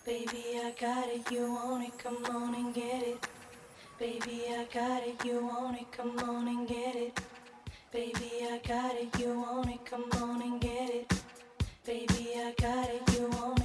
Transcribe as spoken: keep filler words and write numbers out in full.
Baby, I got it, you want it, come on and get it. Baby, I got it, you want it, come on and get it. Baby, I got it, you want it, come on and get it. Baby, I got it, you want it.